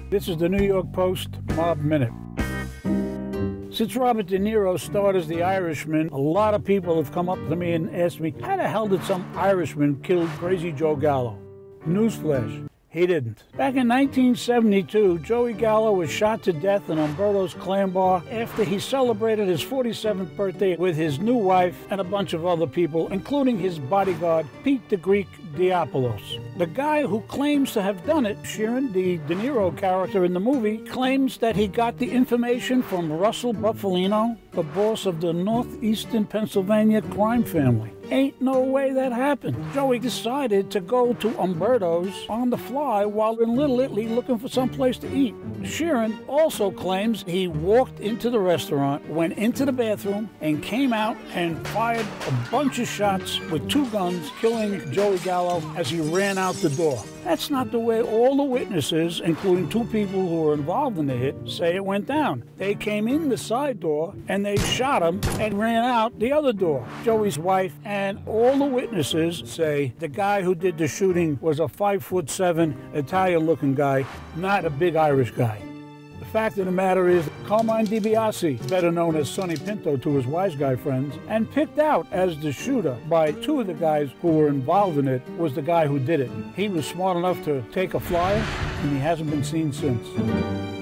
This is the New York Post Mob Minute. Since Robert De Niro starred as The Irishman, a lot of people have come up to me and asked me, how the hell did some Irishman kill Crazy Joe Gallo? Newsflash, he didn't. Back in 1972, Joey Gallo was shot to death in Umberto's Clam Bar after he celebrated his 47th birthday with his new wife and a bunch of other people, including his bodyguard, Pete the Greek Diapolos. The guy who claims to have done it, Sheeran, the De Niro character in the movie, claims that he got the information from Russell Bufalino, the boss of the Northeastern Pennsylvania crime family. Ain't no way that happened. Joey decided to go to Umberto's on the fly while in Little Italy looking for some place to eat. Sheeran also claims he walked into the restaurant, went into the bathroom, and came out and fired a bunch of shots with two guns, killing Joey Gallo as he ran out the door. That's not the way all the witnesses, including two people who were involved in the hit, say it went down. They came in the side door and they shot him and ran out the other door. Joey's wife and all the witnesses say the guy who did the shooting was a 5'7" Italian-looking guy, not a big Irish guy. The fact of the matter is, Carmine DiBiase, better known as Sonny Pinto to his wise guy friends, and picked out as the shooter by two of the guys who were involved in it, was the guy who did it. He was smart enough to take a flyer, and he hasn't been seen since.